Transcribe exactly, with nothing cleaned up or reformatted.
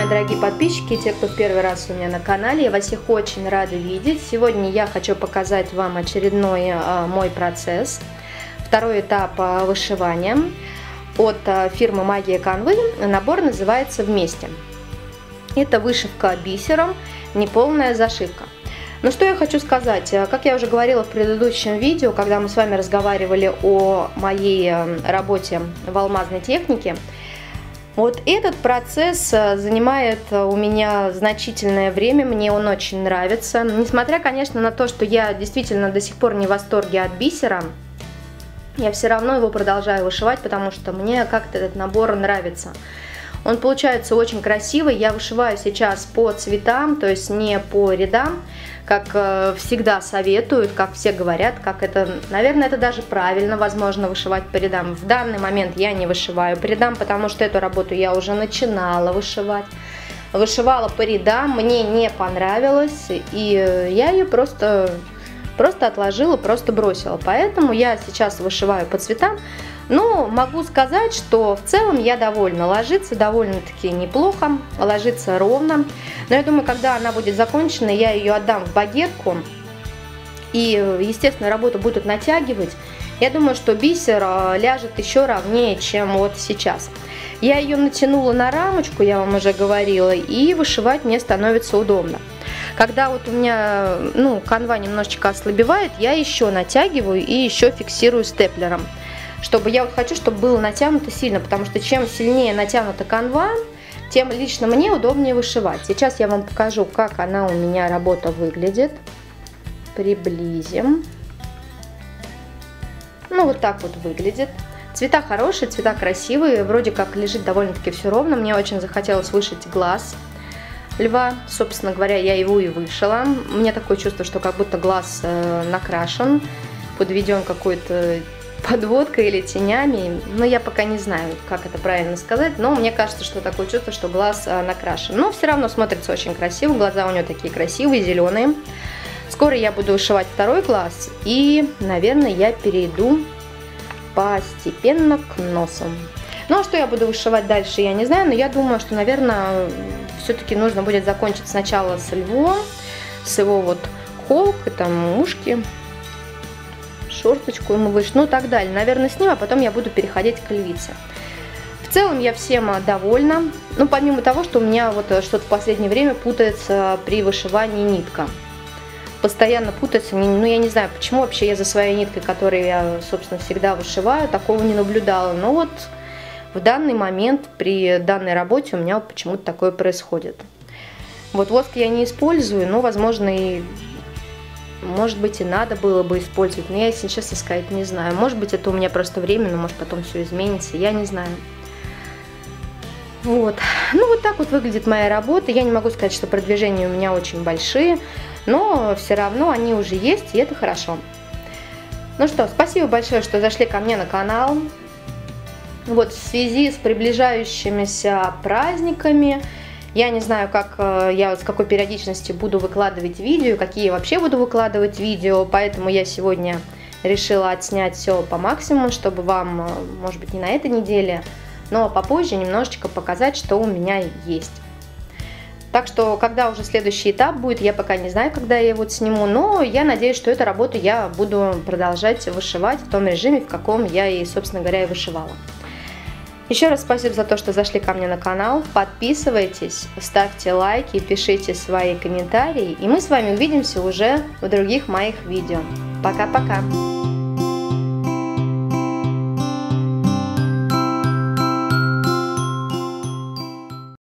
мои дорогие подписчики, те, кто в первый раз у меня на канале, я вас всех очень рада видеть. Сегодня я хочу показать вам очередной а, мой процесс, второй этап а, вышивания от а, фирмы Магия Канвы. Набор называется «Вместе». Это вышивка бисером, неполная зашивка. Ну что я хочу сказать, как я уже говорила в предыдущем видео, когда мы с вами разговаривали о моей работе в алмазной технике, вот этот процесс занимает у меня значительное время, мне он очень нравится. Несмотря, конечно, на то, что я действительно до сих пор не в восторге от бисера, я все равно его продолжаю вышивать, потому что мне как-то этот набор нравится. Он получается очень красивый, я вышиваю сейчас по цветам, то есть не по рядам, как всегда советуют, как все говорят, как это, наверное, это даже правильно, возможно, вышивать по рядам. В данный момент я не вышиваю по рядам, потому что эту работу я уже начинала вышивать. Вышивала по рядам, мне не понравилось, и я ее просто, просто отложила, просто бросила. Поэтому я сейчас вышиваю по цветам. Но могу сказать, что в целом я довольна. Ложится довольно-таки неплохо, ложится ровно. Но я думаю, когда она будет закончена, я ее отдам в багетку. И, естественно, работу будут натягивать. Я думаю, что бисер ляжет еще ровнее, чем вот сейчас. Я ее натянула на рамочку, я вам уже говорила, и вышивать мне становится удобно. Когда вот у меня, ну, канва немножечко ослабевает, я еще натягиваю и еще фиксирую степлером. Чтобы я вот хочу, чтобы было натянуто сильно, потому что чем сильнее натянута канва, тем лично мне удобнее вышивать. Сейчас я вам покажу, как она у меня работа выглядит. Приблизим. Ну, вот так вот выглядит. Цвета хорошие, цвета красивые, вроде как лежит довольно-таки все ровно. Мне очень захотелось вышить глаз льва. Собственно говоря, я его и вышила. У меня такое чувство, что как будто глаз э, накрашен, подведен какой-то подводкой или тенями, но я пока не знаю, как это правильно сказать, но мне кажется, что такое чувство, что глаз а, накрашен. Но все равно смотрится очень красиво, глаза у нее такие красивые, зеленые. Скоро я буду вышивать второй глаз, и, наверное, я перейду постепенно к носу. Ну, а что я буду вышивать дальше, я не знаю, но я думаю, что, наверное, все-таки нужно будет закончить сначала с львом, с его вот холкой, там, ушки, шорточку ему выше, ну и так далее. Наверное, с ним, а потом я буду переходить к львице. В целом я всем довольна. Ну, помимо того, что у меня вот что-то в последнее время путается при вышивании нитка. Постоянно путается, ну я не знаю, почему вообще я за своей ниткой, которую я, собственно, всегда вышиваю, такого не наблюдала. Но вот в данный момент при данной работе у меня почему-то такое происходит. Вот воск я не использую, но, возможно, и может быть, и надо было бы использовать, но я, если честно сказать, не знаю. Может быть, это у меня просто временно, может, потом все изменится, я не знаю. Вот. Ну, вот так вот выглядит моя работа. Я не могу сказать, что продвижения у меня очень большие, но все равно они уже есть, и это хорошо. Ну что, спасибо большое, что зашли ко мне на канал. Вот, в связи с приближающимися праздниками, я не знаю, как я с какой периодичностью буду выкладывать видео, какие вообще буду выкладывать видео, поэтому я сегодня решила отснять все по максимуму, чтобы вам, может быть, не на этой неделе, но попозже немножечко показать, что у меня есть. Так что, когда уже следующий этап будет, я пока не знаю, когда я его сниму, но я надеюсь, что эту работу я буду продолжать вышивать в том режиме, в каком я и, собственно говоря, и вышивала. Еще раз спасибо за то, что зашли ко мне на канал. Подписывайтесь, ставьте лайки, пишите свои комментарии. И мы с вами увидимся уже в других моих видео. Пока-пока!